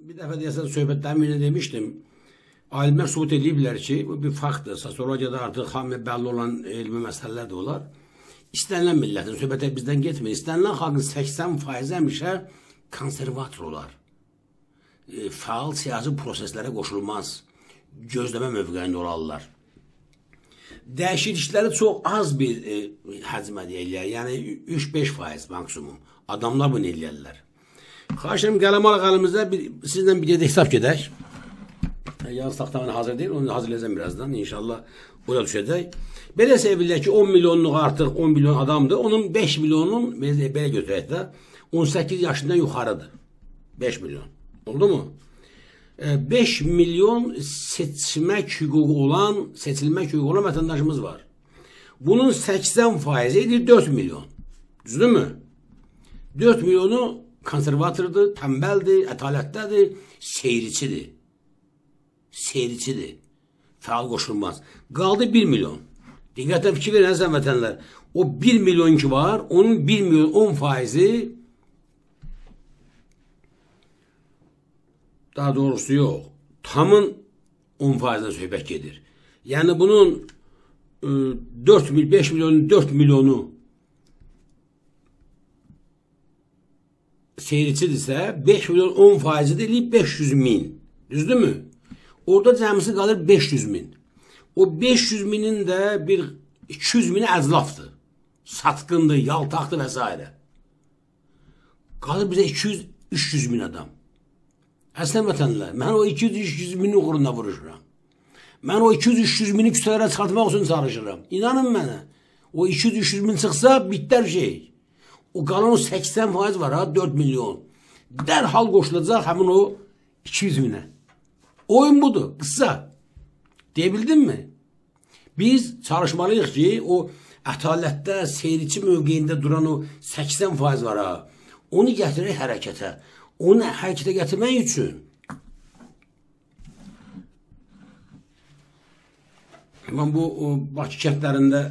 Bir dəfə deyəsən söhbətlərim birində demişdim. Alimlər sübut ediblər ki, bu bir faktdır. Sosiologiyada artıq hamı bəlli olan elmi məsələlər də olar. İstənilən millətin, söhbətə bizdən getmir. İstənilən xalqın 80% həmişə konservator olar. Faal siyasi proseslərə qoşulmaz. Gözləmə mövqeyində olarlar. Dəyişiklikləri çox az bir həcmə deyirlər. Yəni 3-5% maksimum. Adamlar bunu eləyərlər. Xahiş edirəm, qələm alaq əlimizdə, sizlə bir yerdə hesab gedək. Yarın taxtamını hazır deyil, onu hazırlayacağım birazdan. İnşallah o da düşəcək. Belə sevirlər ki, 10 milyonluq artıq 10 milyon adamdır. Onun 5 milyonun, belə götürək də, 18 yaşından yuxarıdır. 5 milyon. Oldu mu? 5 milyon seçilmək hüququ olan vətəndaşımız var. Bunun 80% edir 4 milyon. Düzdür mü? 4 milyonu konservatordur, tənbəldir, ətalətdədir, seyircidir. Seyircidir. Fəal qoşulmaz. Qaldı 1 milyon. Diqqətlə fikir verin, əzəm vətənlər. O 1 milyon ki var, onun 1 milyon 10%-i daha doğrusu yox. Tamın 10%-dən söhbət gedir. Yəni bunun 5 milyonun 4 milyonu seyircidirsə, 5 milyon 10%-i deyilib 500 min. Düzdür mü? Orada cəmisi qalır 500 min. O 500 minin də bir 200 mini əclafdır. Satqındır, yaltaqdır və s. Qalır bizə 200-300 min adam. Əslən vətənlər, mən o 200-300 minin uğrunda vuruşuram. Mən o 200-300 mini kütlələrə çıxartmaq üçün çalışıram. İnanın mənə. O 200-300 min çıxsa, bitlər şey. O qalan o 80% var ha, 4 milyon. Dərhal qoşulacaq həmin o 200 minə. Oyun budur, qısa. Deyibildim mi? Biz çalışmalıyıq ki, o ətalətdə, seyirci mövqeyində duran o 80% var ha, onu gətirək hərəkətə. Onu hərəkətə gətirmək üçün mən bu Bakı kəndlərində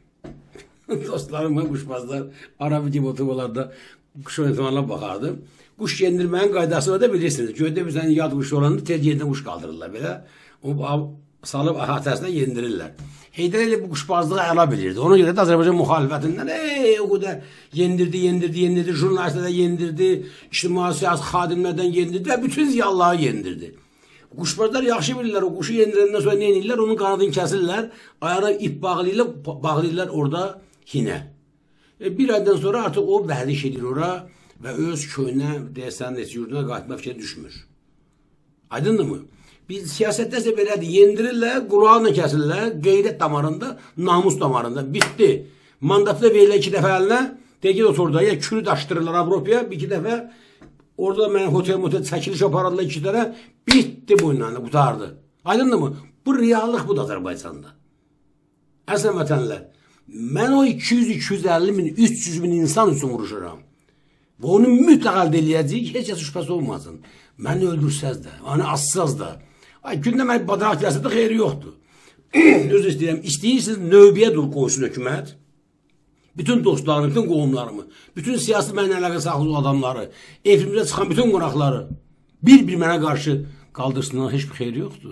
dostlarım, quşbazlar, Arabi gibi oturmalarda kuş oyunlarına baxardım. Kuş yendirməyin qaydası var da bilirsiniz. Göydə bir tane yad kuş olanda tez yerindən kuş qaldırırlar belə. O salıb əhatəsində yendirirlər. Heydər elə bu quşbazlığı əla bilirdi. Ona görə də Azərbaycan müxalifətindən o qədər yendirdi, jurnalistlərdə yendirdi, ictimai siyasi xadimlərdən yendirdi və bütün ziyalları yendirdi. Quşbazlar yaxşı bilirlər, o quşu yendirəndən sonra nə edirlər? Onun qanadını kəsirlər, ayağına ip bağlayırlar orada hinə. Bir aydan sonra artıq o vəhdiş edir ora və öz köyünə, deyəsən, yurduna qayıtmaq fikrinə düşmür. Aydındır mı? Biz siyasətdə isə belədir, yendirirlər, qulağına kəsirlər, qeyrət damarında, namus damarında, bitdi. Mandatı da verirlər 2 dəfə əlinə, deyək oturda, ya külü daşdırırlar Avropaya, 2 dəfə, orada mən hotel çəkiliş apararlar 2 dənə, bitdi bu ilə, qutardı. Aydındır mı? Bu reallıq budur Azərbaycanda. Əslən vətənlər, mən o 200-250 min, 300 min insan üçün vuruşuram. Və onu mütləq əldə eləyəcəyik, heç kəs şübhəsi olmasın. Məni öldürsəz də, hani assaz da. Gündə mən badaraq eləsə də xeyri yoxdur. Öz istəyirəm, istəyirsiniz növbəyə dur qoysun hökumət. Bütün dostlarımı, bütün qohumlarımı, bütün siyasi mənə əlaqə saxlı adamları, evimizə çıxan bütün qonaqları bir-bir mənə qarşı qaldırsınlar, heç bir xeyri yoxdur.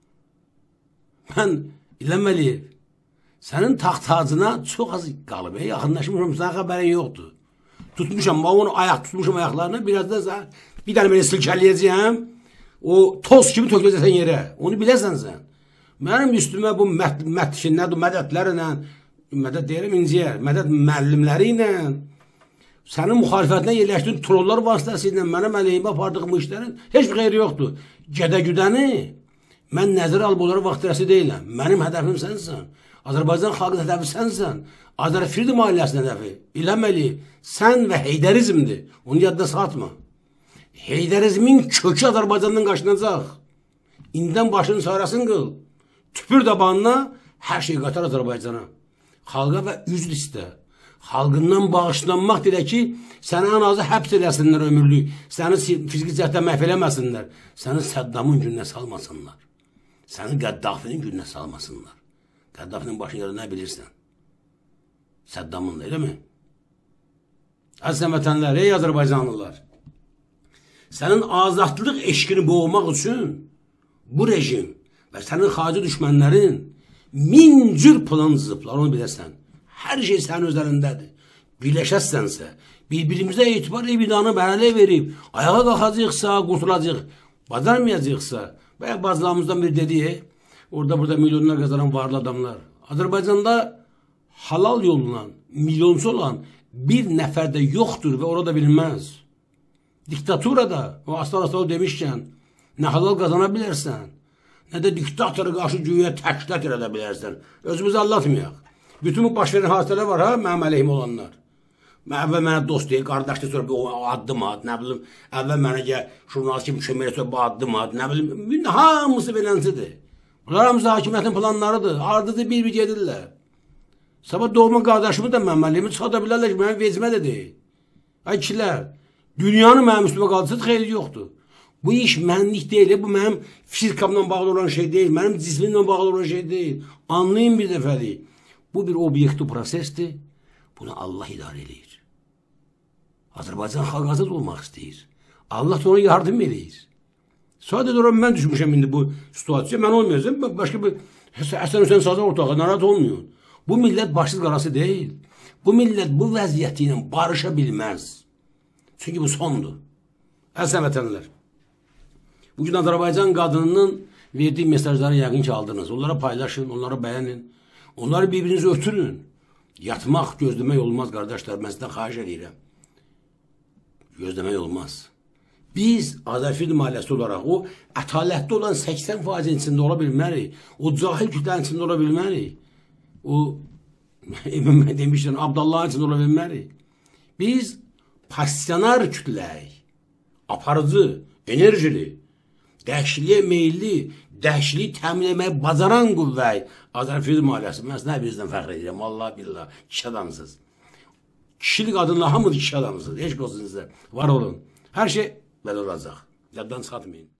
Mən İlham Əliyev, sənin taxt-tacına çox az qalıb, yaxınlaşmışam, sənin xəbərin yoxdur. Tutmuşam, onu tutmuşam ayaqlarına, birazdan bir dənə belə silkələyəcəyəm, o toz kimi töküləcəksən yerə, onu biləsən sən. Mənim üstümə bu mədətlərlə, mədət deyirəm inciyər, mədət müəllimləri ilə, sənin müxalifətinə yerləşdiyin trollar vasitəsilə mənim əleyhimə apardığım bu işlərin heç bir xeyri yoxdur. Gədə-güdəni mən nəzərə alıb onlara vaxt rəsi deyiləm. Mənim hədəfim sənsən. Azərbaycan xalqın hədəfi sənsən. Azərfirdim ailəsinin hədəfi. İlham Əliyev, sən və heydərizmdir. Onu yadda satma. Heydərizmin kökü Azərbaycandan qaşınacaq. İndən başının çarəsini qıl. Tüpür dabanına hər şey qatar Azərbaycana. Xalqa və üzr istə. Xalqından bağışlanmaq dilə ki, səni ən azı həbs eləsinlər ömürlük. Səni fiziki cəhətdən məhv eləməsinlər. Səni Səddamın gününə salmasınlar. Səni Qəddafinin gününə salmasınlar. Qəddafinin başını yarı nə bilirsən? Səddamın da, elə mi? Əzizən vətənlər, ey Azərbaycanlılar, sənin azadlıq eşqini boğmaq üçün bu rejim və sənin xarici düşmənlərin 1000 cür plan cızıblar, onu biləsən. Hər şey sənin üzərindədir. Birləşəsənsə, bir-birimizə etibar evidanı bərələ verib, ayağa qalxacaqsa, qurtulacaq, bacarmayacaqsa, və bazılarımızdan biri dedi, orada burada milyonlar qazanan varlı adamlar. Azərbaycanda halal yolla milyonçu olan bir nəfər də yoxdur və orada bilinməz. Diktaturada, o asla demişkən, nə halal qazana bilərsən, nə də diktatora qarşı güya təklət edə bilərsən. Özümüzü allatmayaq. Bütün bu baş verən hadisələr var, mənim əleyhim olanlar. Əvvəl mənə dost deyil, qardaşdır, sonra bir addım at, nə bilim, əvvəl mənə jurnalist kimi kömək etsə bu addım at, nə bilim, hamısı beləncidir. Bunlar hamısı hakimiyyətin planlarıdır, ardıcı bir gedirlər. Sabah doğma qardaşımı da mənim əleyhimi çıxada bilərlər ki, mənim vecimə də deyil. Ay kişilər, dünyanı mənim üstümə qaldırsız xeyri yoxdur. Bu iş mənlik deyil, bu mənim firkamla bağlı olan şey deyil, mənim cismimlə bağlı olan şey deyil. Anlayın bir dəfəlik. Bu bir obyektiv prosesdir, bunu Allah idarə edir. Azərbaycan xalq azad olmaq istəyir. Allah da ona yardım edir. Sadəcə olaraq mən düşmüşəm indi bu situasiya, mən olmayacağım, başqa bir Həsən Hüseyin Sazan ortağı, narahat olmuyor. Bu millət başsız qarası deyil. Bu millət bu vəziyyəti ilə barışa bilməz. Çünki bu sondur. Əziz vətənlər, bugün Azərbaycan qadınının verdiyi mesajları yəqin ki aldınız. Onlara paylaşın, onlara bəyənin. Onları bir-birinizi ötürün. Yatmaq, gözləmək olmaz qardaşlar. Mən sizdən xahiş edirəm. Gözləmək olmaz. Biz Azərfil maliyyəsi olaraq o ətalətli olan 80% içində ola bilmərik. O cahil kütlənin içində ola bilmərik. O demişdən Abdallahın içində ola bilmərik. Biz passionar kütləyik. Aparıcı, enerjili, dəhşiliyə meyilli, dəhşiliyi təmin etməyi bacaran qüvvəyi Azərfil maliyyəsi. Mən nə bizdən fəxr edirəm. Allah billah, kişi adamsınız. Kişili qadınla hamıdır kişi adamsınız. Eşq olsun sizə. Var olun. Hər şey belə olacaq. Yaddan çıxatmayın.